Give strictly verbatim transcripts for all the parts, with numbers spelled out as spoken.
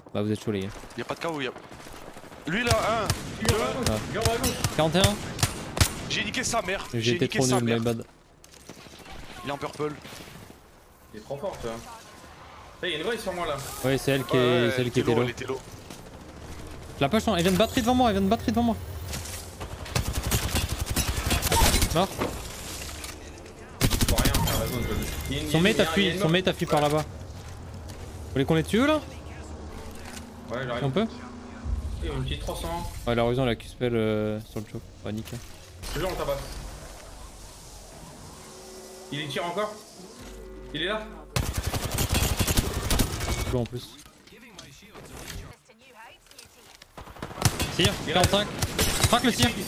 Bah vous êtes chaud les gars. Y'a pas de K O, y'a. Lui là, un, deux, quarante et un. J'ai niqué sa mère. J'ai été niqué trop sa nul, mère. my bad. Il est en purple. Il est trop fort, tu vois. Hey, y'a une vraie sur moi là. Ouais, c'est elle qui, est... Ouais, celle qui était low. là. Elle était low. La push, elle vient de batterie devant moi, elle vient de batterie devant moi. Mort. Bon, rien, t'as raison, je... Son mate appuie, son mate appuie par là-bas. Vous voulez qu'on les tue là? Ouais, j'arrive. On peut? Il y a une petite trois cents. Ouais, la raison, elle a Q-spell euh, sur le choke. Bah, nickel. Toujours on tabasse. Il y tire encore? Il est là? Lourd en plus. Cire, quarante-cinq. Crac le cire.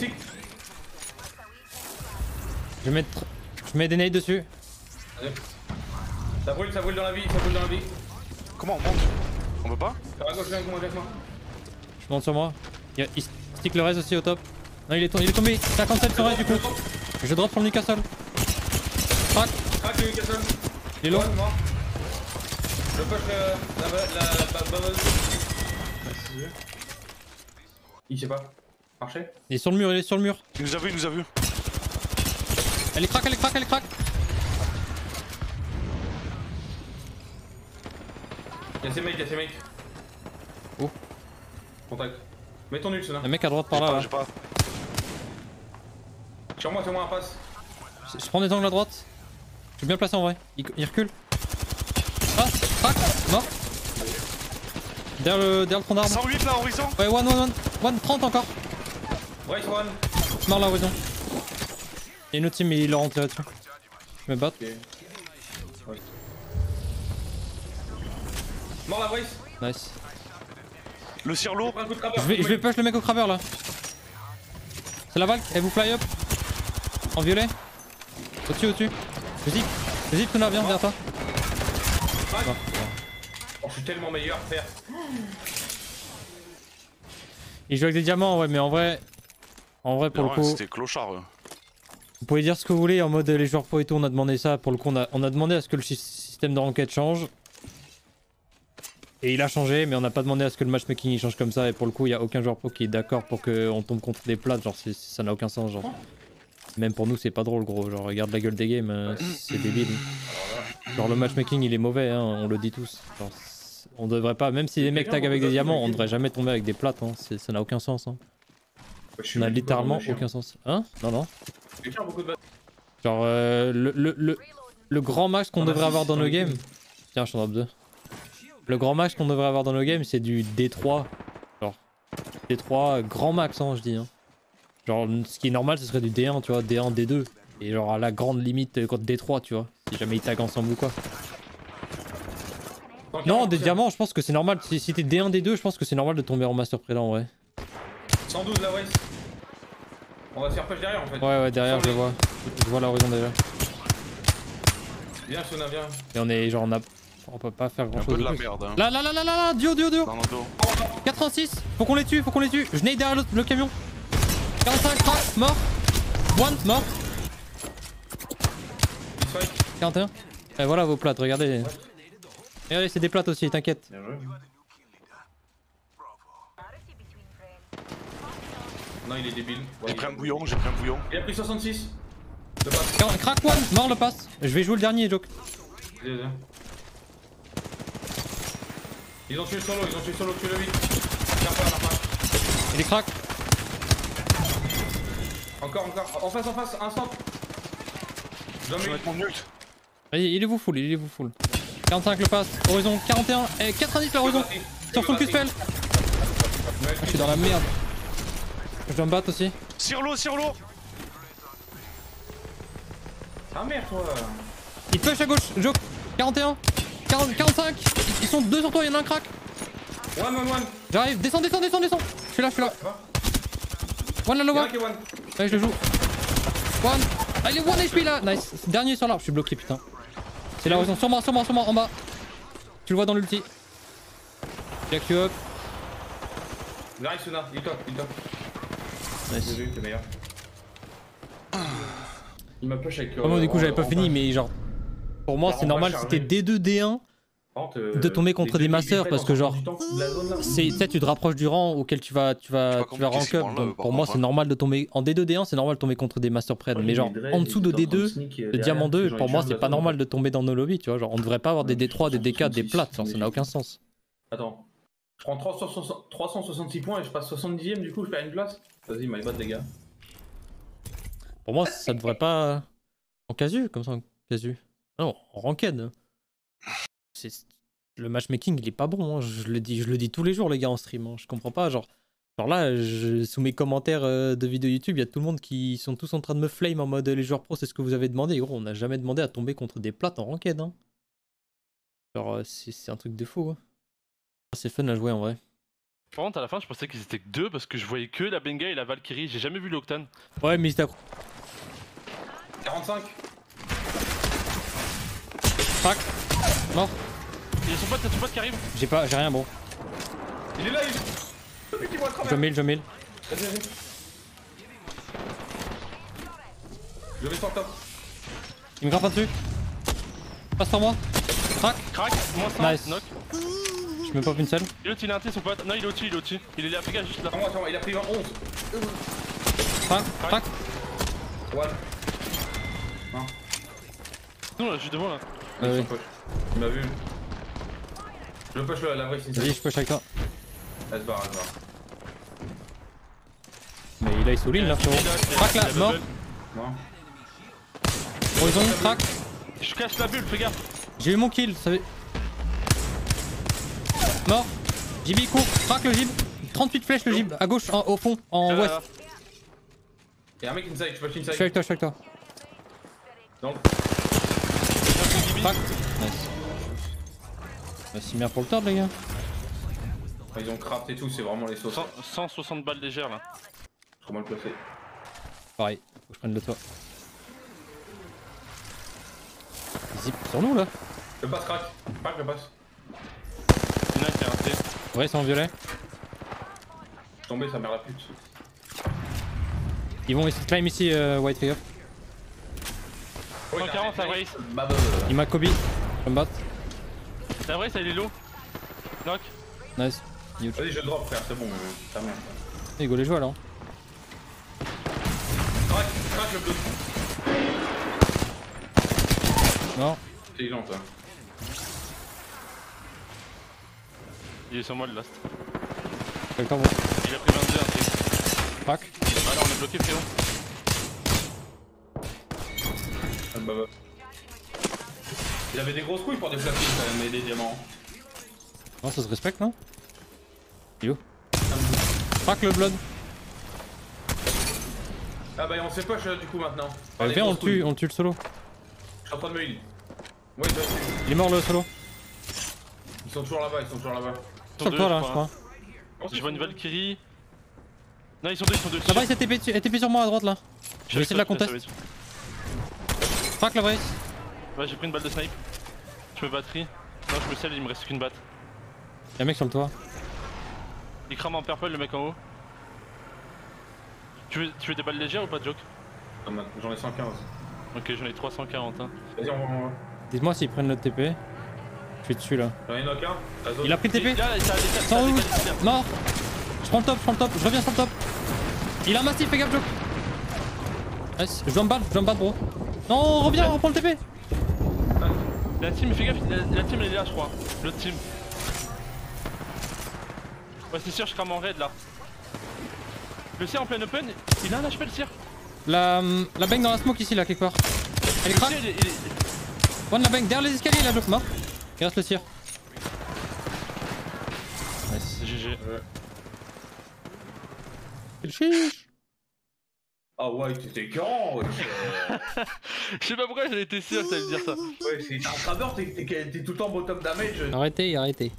Je vais mettre. Je mets des nades dessus. Allez. Ça brûle, ça brûle dans la vie, ça brûle dans la vie. Comment on monte? On peut pas? Faire à gauche, viens avec moi, viens avec moi. Je monte sur moi. Il, y a... il stick le reste aussi au top. Non, il est, il est tombé. cinquante-sept sur reste du coup. Je drop sur le Newcastle. Crac. Crac le Newcastle. Il est low. Mort. Je push euh, la la bubble. Il sait pas. Marché. Il est sur le mur, il est sur le mur. Il nous a vu, il nous a vu. Elle est crack, elle est crack, elle est crack. Y'a ses mates, y'a ses mates. Oh. Contact. Mets ton ult, Sona. Un mec à droite par là. là. J'ai pas. Sur moi, sur moi, un passe. Je, je prends des angles à droite. Je suis bien placé en vrai. Il, il recule. Ah, crack, mort. Derrière le, derrière le tronc d'arbre. cent huit là, horizon. Ouais, one, one, one. One, trente encore. Right one. Mort là, horizon. Il y a une autre team, mais il leur rentré là-dessus. Je me bats. Ok. Ouais. Mort la brace. Nice. Le cire lourd. Prends un coup de crabeur. Je vais, je vais push le mec au crabeur là. C'est la Valk, elle vous fly up. En violet. Au-dessus, au-dessus. Vas-y, vas-y, Tuna, viens vers toi. Crac. Oh, je suis tellement meilleur, frère. Il joue avec des diamants, ouais, mais en vrai. En vrai, pour Non, le coup. c'était clochard. eux. Vous pouvez dire ce que vous voulez en mode les joueurs pro et tout, on a demandé ça. Pour le coup, on a, on a demandé à ce que le système de ranked change. Et il a changé, mais on n'a pas demandé à ce que le matchmaking il change comme ça. Et pour le coup, il n'y a aucun joueur pro qui est d'accord pour qu'on tombe contre des plates. Genre, ça n'a aucun sens. Genre. Même pour nous, c'est pas drôle, gros. Genre, regarde la gueule des games, euh, c'est débile. Genre, le matchmaking il est mauvais, hein, on le dit tous. Genre, on devrait pas, même si les mecs tag avec des diamants, on devrait jamais tomber avec des plates. Hein. Ça n'a aucun sens. Hein. Ça n'a littéralement aucun sens. Hein? Non, non. Genre, euh, le, le, le, le grand max qu'on devrait avoir dans nos games. Tiens, je suis en drop deux. Le grand max qu'on devrait avoir dans nos games, c'est du D trois. Genre, D trois, grand max, hein, je dis. Hein. Genre, ce qui est normal, ce serait du D un, tu vois, D un, D deux. Et genre, à la grande limite, contre D trois, tu vois. Si jamais ils taguent ensemble ou quoi. Non, des diamants, je pense que c'est normal. Si, si t'es D un, D deux, je pense que c'est normal de tomber en master prélat en vrai. cent douze la West. On va se faire push derrière en fait. Ouais, ouais, derrière, je le vois. Je vois l'horizon déjà. Viens, Sona, viens. Et on est genre, on a. On peut pas faire grand Un chose. peu de la plus. merde. Hein. Là, là, là, là, là, là, duo, duo, duo. Dans le dos. quatre-vingt-six, faut qu'on les tue, faut qu'on les tue. Je nade derrière le, le camion. quarante-cinq, crack, mort. One, mort. quarante et un. Et voilà vos plates, regardez. Regardez, c'est des plates aussi, t'inquiète. Bien joué. Non, il est débile. Ouais, J'ai il... pris un bouillon, j'ai pris un bouillon. il a pris soixante-six. Le passe. Crack one, mort le pass. Je vais jouer le dernier, Joke. Viens, viens. Ils ont tué le solo, ils ont tué le solo, tue-le vite. Tiens pas, marche pas. Il est crack. Encore, encore. En face, en face, un centre. Je dois Je vais mettre mettre mon ult. Vas-y, il est vous full, il est vous full. quarante-cinq le pass, horizon quarante et un, et quatre-vingt-dix l'horizon. Sur son Q-spell. Je suis dans la merde. Je dois me battre aussi. Sur l'eau, sur l'eau. Ah merde, toi. Il push à gauche, Joke. quarante et un, quarante, quarante-cinq. Ils sont deux sur toi, il y en a un crack. One, one, one. J'arrive, descends, descends, descends, descends. Je suis là, je suis là. One la loba. Y'a un qui est one. Allez, je le joue. One. Ah, il est one H P là. Nice. Dernier sur l'arbre, je suis bloqué, putain. C'est l'horizon, sur moi, sur moi, sur moi, en bas. Tu le vois dans l'ulti. Jack you up. J'arrive, Sona, il top, il top. Nice. Désolé, t'es meilleur. Il m'a push avec. Vraiment, du coup, j'avais pas fini, mais genre. Pour moi, c'est normal si t'es D deux, D un. contre, euh, de tomber contre les des deux masters gameplays parce que dans genre du temps de la zone, là. c'est tu sais tu te rapproches du rang auquel tu vas tu vas J'ai pas tu vas compris rank ce qu'ils up branlent, donc par pour moi contre, c'est hein. normal de tomber en D deux D un, c'est normal de tomber contre des masters près, mais genre en dessous de D deux, de diamant deux, pour moi c'est pas normal de tomber dans nos lobbies, tu vois, genre on devrait pas avoir des D trois, des D quatre, des plates, genre ça n'a aucun sens. Attends, je prends trois cent soixante-six points et je passe soixante-dixième, du coup je perds une place. Vas-y, my bad les gars. Pour moi ça devrait pas en casu comme ça en casu. Non, en ranked. C'est le matchmaking il est pas bon, hein. je le dis je le dis tous les jours les gars en stream, hein. Je comprends pas genre genre là je, sous mes commentaires euh, de vidéos YouTube il y a tout le monde qui sont tous en train de me flame en mode les joueurs pro c'est ce que vous avez demandé. Gros on n'a jamais demandé à tomber contre des plates en ranked, hein. Genre euh, c'est un truc de fou, hein. C'est fun à jouer en vrai. Par contre à la fin je pensais qu'ils étaient que deux parce que je voyais que la Benga et la Valkyrie, j'ai jamais vu l'Octane. Ouais mais il quarante-cinq. Fuck. Mort. Il y a son pote, t'as ton pote qui arrive. J'ai pas, j'ai rien bon. Il est là, il est... Je mille, je mille. Vas-y, vas-y. Je vais sur top. Il me grimpe pas dessus. Passe sur moi. Crac. Crac, moins cent, Nice. knock. Je me pop une seule. Il est au-dessus, il a un T son pote. Non il est au-dessus, il est au-dessus. Il est là, fais gaffe juste là. Sur moi, sur moi, il a pris onze. Crac, crac. One. Non là, je suis devant là. Euh, Il oui. push. Il m'a vu. Je push la, la vraie sincère. Vas-y, je push avec toi. Elle se barre, elle se barre. Mais il a sous l'île là, frérot. Crac là, mort. Non. Horizon, crac. Je cache la bulle, fais gaffe. J'ai eu mon kill, ça fait. Mort. Jib court, crac le Jib. trente-huit flèches le Jib, à gauche, en- au fond, en Euh, ouest. Y'a un mec inside, je push inside. Je suis avec toi, je suis avec toi. Dans le... Crac. Nice. C'est bien pour le tord les gars. Ils ont craft et tout, c'est vraiment les sauces. cent cent soixante balles légères là. Comment le placer? Pareil, faut que je prenne le toit. Zip sur nous là. Je passe crack. Crack, je passe. Il y en a un qui a un T. Ouais, c'est en violet. Je suis tombé, sa mère la pute. Ils vont essayer de climb ici, euh, White Figure. cent quarante la race. Bah bah Il m'a Kobe. Comme bot. La race elle est low. Knock. Nice. Huge. Vas-y, je drop, frère, c'est bon. Ta mère. Il go les jouer alors. Crack, crack le bleu. Non. Intelligent, toi. Il est sur moi le last. Avec toi, bon. Il a pris vingt-deux un T. Crack. Ah là on est bloqué frérot. Ah bah bah. Il avait des grosses couilles pour déplacer quand même, et des diamants. Non, ça se respecte, non? Yo. Crack le blood. Ah bah on s'est push du coup maintenant. Euh, viens, on le tue, on le tue le solo. Je suis en train de me heal. Ouais, je dois tuer. Il est mort le solo. Ils sont toujours là-bas, ils sont toujours là-bas. Sur toi là, je crois. Je vois une Valkyrie. Non ils sont deux, ils sont deux. Là-bas, il s'est T P dessus- T P sur moi à droite là. Je vais essayer de la contest. Crack la vraie. Ouais j'ai pris une balle de snipe. Je me batterie. Non je me scelle, il me reste qu'une batte. Y'a un mec sur le toit. Il crame en purple le mec en haut. Tu veux, tu veux des balles légères ou pas de joke? J'en ai cent quinze. Ok j'en ai trois cent quarante hein. Vas-y, on va, on va. Dites-moi s'ils prennent notre T P. Je suis dessus là. J'en ai knock un. La zone. Il a pris le T P. Et là, ça a des ça a Sans des où? qualités. Mort. Je prends le top, je prends le top, je reviens sur le top. Il a un massif, fais gaffe, Joe. Nice, je dois me battre, je dois me battre, bro. Non, reviens, on reprend le T P. La team, fais gaffe, la, la team elle est là, je crois. L'autre team. Ouais, c'est sûr, je crame en raid là. Le cire en plein open, il a un H P le cire. La, la bang dans la smoke ici, là, quelque part. Elle est Le crack. cire, il est- il est- One la bang, derrière les escaliers, là, Joe. Mort. Il reste le tir. Nice. G G. Quel chiche. Ah ouais, t'étais grand, wesh. Je sais pas pourquoi j'avais été sûr que t'allais me dire ça. Ouais, c'est un travers, t'es t'es- t'es tout le temps bottom damage. Arrêtez, arrêtez.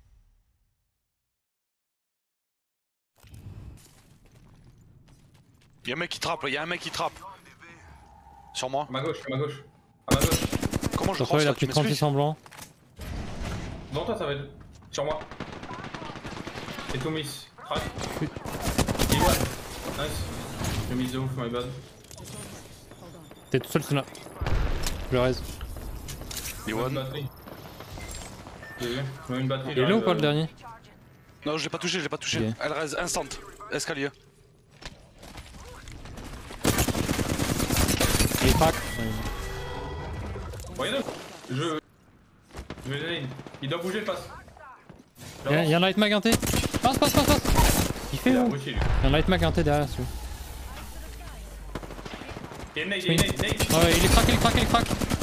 Y'a un mec qui trappe là, y'a un mec qui trappe. Sur moi. À ma gauche, à ma gauche. À ma gauche. Comment je Sur crois toi, il ça? a Tu pris trente-six m'expliques? semblants. Devant toi, ça va être. Sur moi. Et tout miss. Crack. Il one. Nice. J'ai mis de ouf, my bad. T'es tout seul, Suna. Je le raise. Les one. Batterie. J'ai vu. Je mets une batterie. Il est là ou pas le euh, dernier? Non, je l'ai pas touché, je l'ai pas touché. Ok. Elle reste instant. Escalier. Il est crack. Ouais. Voyez-le. Je. Je vais donner une. Il doit bouger, passe. Y'a y a un light mag inté. Passe, passe, passe, passe. Il fait Il a où? bougé lui. Y'a un light mag inté derrière, celui. Il y a une nade, il y a une nade, nade. Ah ouais, il est crack, il est crack, il est crack.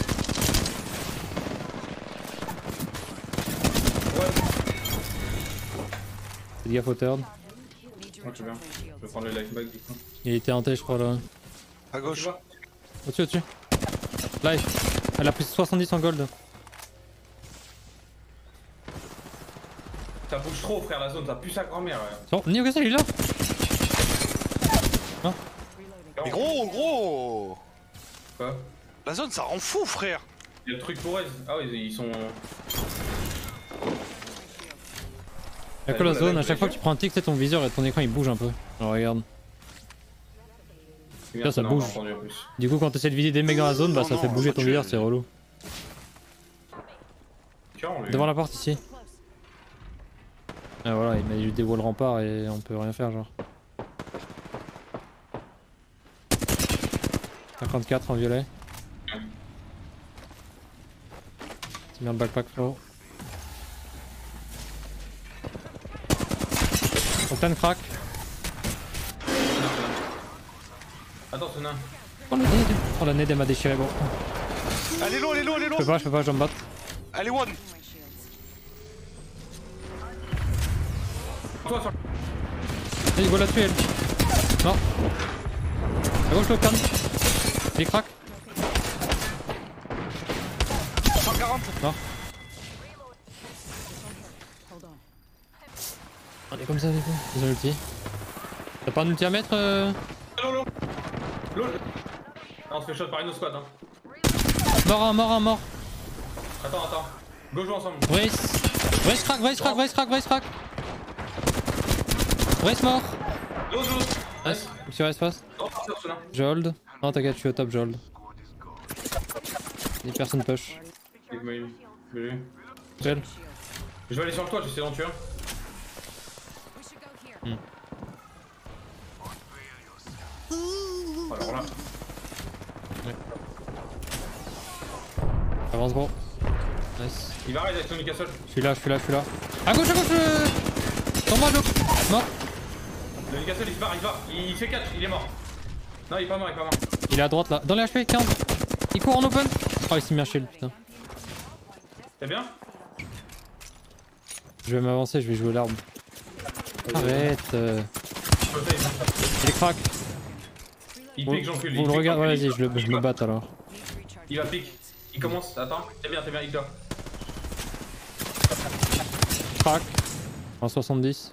Ouais. Fais gaffe au turn. Ouais, je viens. Je vais prendre le life bag du coup. Il était inté, je crois là. À Tu gauche. vois? Au-dessus, au-dessus. Life. Elle a pris soixante-dix en gold. Ça bouge trop, frère, la zone, ça pue sa grand-mère. Ouais. Bon, Newcastle, il est là. Mais gros, gros. Quoi? La zone, ça rend fou, frère. Il y a le truc pour elle. Ah ouais, ils sont. Y'a que la zone, à chaque fois que tu prends un tic, c'est ton viseur et ton écran il bouge un peu. Alors regarde. C'est Là, ça qu'on a bouge. entendu en plus. Du coup, quand tu essaies de viser des mecs dans la zone, bah Non, ça non, fait bouger on va ton tuer. viseur, c'est relou. Tiens, on lui. Devant la porte ici. Ah voilà, il m'a eu des walls remparts et on peut rien faire genre. cinquante-quatre en violet. C'est bien le backpack frérot. Fontaine crack. Attends, ce nain. Oh le nez, oh la nez elle m'a déchiré gros. Elle est low, elle est low, elle est Je low. peux pas, je peux pas, je vais me battre. Elle est one. Toi, sur Allez, go là-dessus elle. Non. À gauche le can. Il crack. cent quarante. Non. On est comme ça du coup. Ils ont l'ulti. T'as pas un ulti à mettre euh... l'eau, l'eau. L'eau. Ah, on se fait shot par une autre squad. Hein. Mort un, mort un, mort. Attends, attends. Go jouer ensemble. Vrace. Vrace crack, Vrace crack, Vrace crack, Vrace crack. Vrace mort. L'eau, l'eau. Nice. Sur espace. Non, sur ce nain. Je hold. Non t'inquiète, je suis au top, je hold. Des personnes push. Avec ma ligne. Je l'ai vu. Gel. Je vais aller sur le toit, j'essaie d'en tuer un. Hmm. Oh, alors là. Avance gros. Nice. Il va arriver avec son Newcastle. Je suis là, je suis là, je suis là. À gauche, à gauche euh... Sur moi, Joe. Mort. Le Newcastle il se barre, il se barre. Il, il fait catch, il est mort. Non, il est pas mort, il est pas mort. Il est à droite là. Dans les H P, quinze. Il court en open. Oh il s'est mis un shield, putain. C'est bien? Je vais m'avancer, je vais jouer l'arme. Arrête. euh. Il est crack. Il Vous, pique, j'encule. vous le regardez, ouais, vas-y, je, le- je me batte alors. Il va pique. Il commence, attends. T'es bien, t'es bien, il dort. Crack. En soixante-dix.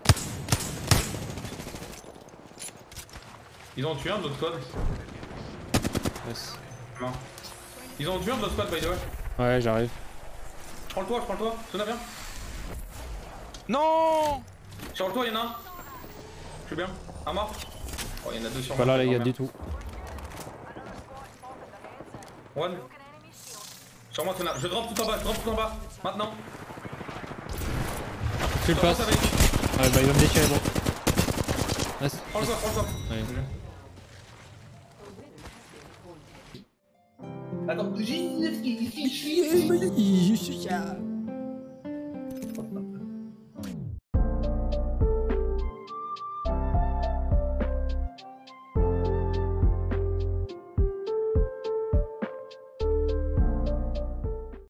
Ils ont tué un de notre squad. Yes. Non. Ils ont tué un de notre squad, by the way. Ouais, j'arrive. Je prends le toit, je prends le toit. Sona bien. Non. Sur le toit, y'en a un. Je suis bien. Un mort. Oh, y'en a deux sur Pas moi. là, les gars, Oh, du merde. tout. One. Sur moi, Sona. Je drop tout en bas, je drop tout en bas. Maintenant. Tu le Commence passes. avec. Ouais, bah il va me déchirer, bon. Nice. Prends le toit, prends le toit. Ouais. Attends, j'ai Je suis, je suis ça.